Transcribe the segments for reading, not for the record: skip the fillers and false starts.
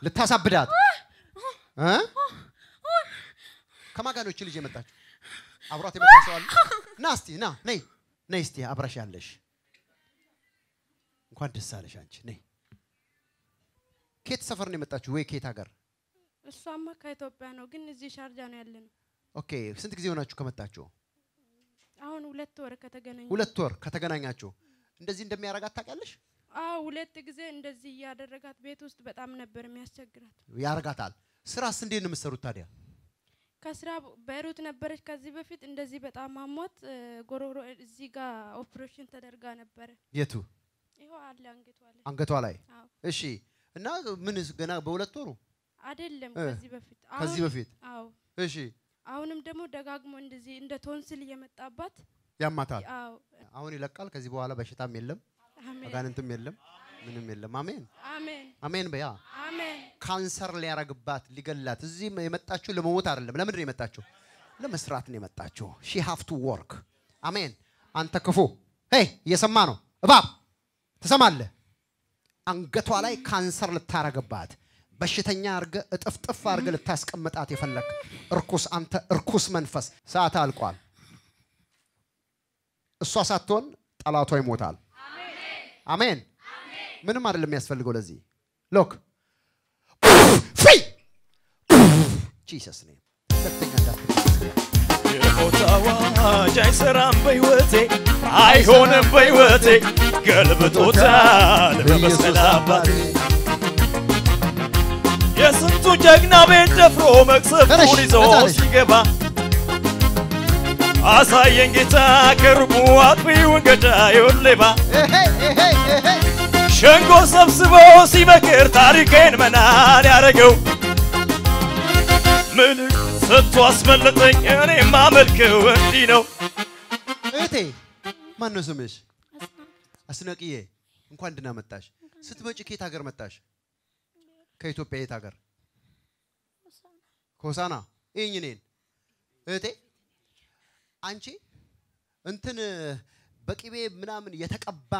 ልታሳብዳት ከማን ጋር ነው እቺ ልጅ የመጣችው አብሯት የመጣው አለ ና እስቲ ና ነይ እስቲ አብራሽ ያለሽ እንኳን ደስ አለሽ አንቺ ነይ ከየት ሰፈር ነው የመጣችው ወይ ከየት ሀገር እሷማ ከኢትዮጵያ ነው ግን እዚህ ሻርጃ ነው ያለነው ኦኬ ስንት ጊዜ ሆናችሁ ከመጣችሁ አሁን 2 ወር ከተገናኘን 2 ወር ከተገናኛችሁ እንደዚህ እንደሚያረጋት ታውቂያለሽ ሁለት ጊዜ እንደዚህ ያደረጋት ቤት ውስጥ በጣም ነበር የሚያስቸግራት ያረጋታል ስራስ እንዴት ነው የምትሰሩት ታዲያ ከስራ በሩት ነበረች ከዚህ በፊት እንደዚህ በጣም አሟት ጎሮሮ እዚህ ጋር ኦፕሬሽን ተደርጋ ነበር የቱ ይሄው አለ አንገቷ ላይ እሺ እና ምን ገና በሁለት ወሩ አይደለም ከዚህ በፊት አዎ እሺ አሁንም ደግሞ ደጋግሞ እንደዚህ እንደ ቶንሲል እየመጣባት ያማታል አሁን ይለቃል ከዚህ በኋላ በሽታም የለም አጋንንትም የለም ምንም የለም አሜን አሜን በያ አሜን ካንሰር ሊያረግባት ሊገላት እዚህ የመጣችው ለመሞት አይደለም ለምን ነው የመጣችው ለመስራት ነው የመጣችው she have to work አሜን አንተ ክፉ ሄይ እየሰማ ነው እባብ ተሰማለ አንገቷ ላይ ካንሰር ልታረግባት በሽተኛ አርገ እጥፍጥፍ አርገ ልታስቀምጣት የፈለክ እርኩስ አንተ እርኩስ መንፈስ ሰዓት አልቋል እሷ ሳትሆን ጠላቷ ይሞታል አሜን ምንም አይደለም የሚያስፈልገው ለዚህ ሎክ ፍሪ ጂሰስ ኔም ለተኛ የሞታዋ ጃይሰራም በህይወቴ አይሆንም በህይወቴ ገልብጦታል በመስቀል አባቴ የስንቱ ጀግና ቤት ደፍሮ መቅሰፍቱን ይዞ ሲገባ አሳየን ጌታ ከርቡ አጥፊውን ገዳዩን ሌባ ሸንጎ ሰብስቦ ሲመክር ታሪኬን መናን ያረገው ምልክ ሰጥቶ አስመለጠኝ እኔም አመልከው እንዲህ ነው እቴ ማን ነው ስምሽ አስናቂዬ እንኳን ደህና መጣሽ ስትመጪ ከየት ሀገር መጣሽ ከኢትዮጵያ የት ሀገር ኮሳና እኝኔን እቴ አንቺ እንትን በቂቤ ምናምን የተቀባ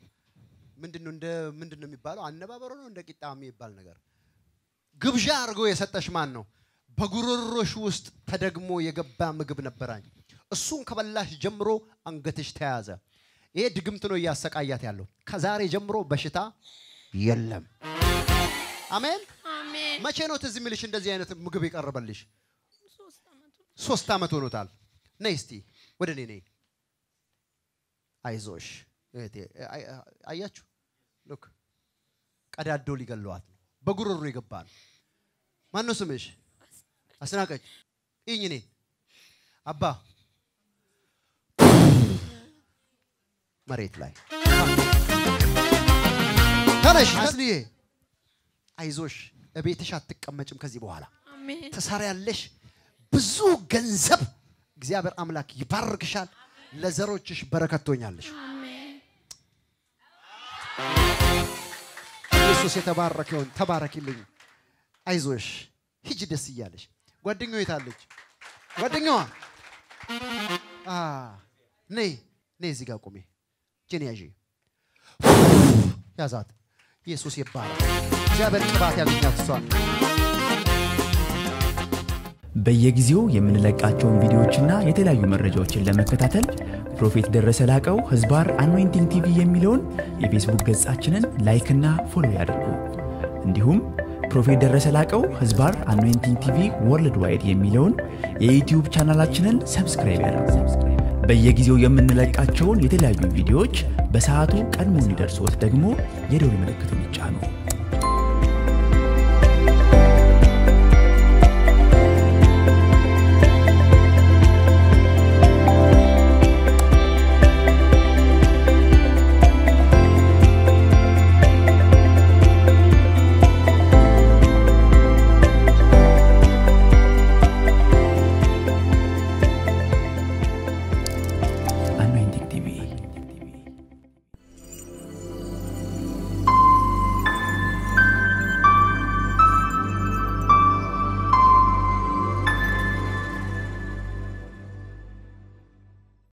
ምንድነው የሚባለው አነባበሩ ነው እንደ ቂጣ የሚባል ነገር ግብዣ አርጎ የሰጠሽ ማን ነው በጉሮሮሽ ውስጥ ተደግሞ የገባ ምግብ ነበራኝ እሱን ከበላሽ ጀምሮ አንገትሽ ተያዘ ይሄ ድግምት ነው ያሰቃያት ያለው ከዛሬ ጀምሮ በሽታ የለም አሜን አሜን መቼ ነው ትዝ የሚልሽ እንደዚህ አይነት ምግብ ይቀርበልሽ 3 አመት ሆኖታል ነይ እስቲ ወደ እኔ ነይ አይዞሽ እቴ አያችሁ ሉክ ቀዳዶ ሊገለዋት ነው በጉሮሮ ይገባል ማን ነው ስምሽ አስናቀች እኝኔ አባ መሬት ላይ ታነሽ አስሊዬ አይዞሽ እቤትሽ አትቀመጭም ከዚህ በኋላ አሜን ተሳሪያለሽ ብዙ ገንዘብ እግዚአብሔር አምላክ ይባርክሻል ለዘሮችሽ በረከት ሆኛለሽ አሜን ኢየሱስ የተባረከውን ተባረክልኝ አይዞሽ ሂጂ ደስ ይያለሽ ጓደኛው የታለች ጓደኛዋ ነይ እዚህ ጋር ቆሜ ጀኒያጂ ያዛት ኢየሱስ ይባረክ እግዚአብሔር ቅባት ያገኛት እሷን በየጊዜው የምንለቃቸውን ቪዲዮዎችና የተለያዩ መረጃዎችን ለመከታተል ፕሮፌት ደረሰ ላቀው ህዝባር አኖይንቲንግ ቲቪ የሚለውን የፌስቡክ ገጻችንን ላይክ እና ፎሎ ያድርጉ እንዲሁም ፕሮፌት ደረሰ ላቀው ህዝባር አኖይንቲንግ ቲቪ ወርልድ ዋይድ የሚለውን የዩቲዩብ ቻናላችንን ሰብስክራይብ ያድርጉ በየጊዜው የምንለቃቸውን የተለያዩ ቪዲዮዎች በሰዓቱ ቀድሞ እንዲደርሶት ደግሞ የደወል ምልክቱን ይጫኑ